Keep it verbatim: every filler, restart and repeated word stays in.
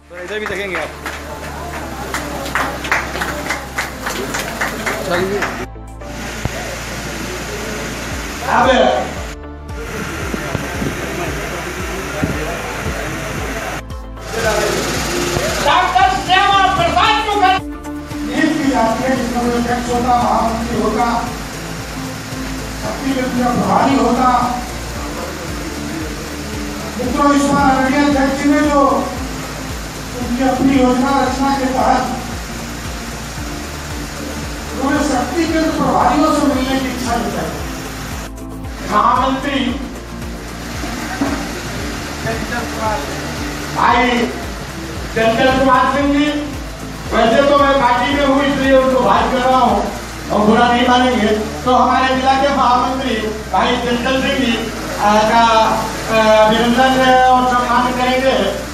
तो इधर भी देखेंगे आप। अब डॉक्टर श्यामा प्रसाद मुखर्जी की जाती है, जिसका कोई अध्यक्ष होता, महामंत्री होता, शक्ति का प्रभारी होता। मित्रों, इस बार आदरणीय अध्यक्ष ने जो उनकी अपनी योजना रचना के तहत उन्होंने शक्ति केंद्र प्रभारियों से मिलने की इच्छा जताई। महामंत्री भाई चंचल कुमार सिंह जी, वैसे तो मैं पार्टी में हूँ इसलिए उनको बात कर रहा हूँ और बुरा नहीं मानेंगे, तो हमारे जिला के महामंत्री भाई चंचल सिंह जी का अभिनंदन और सम्मान करेंगे।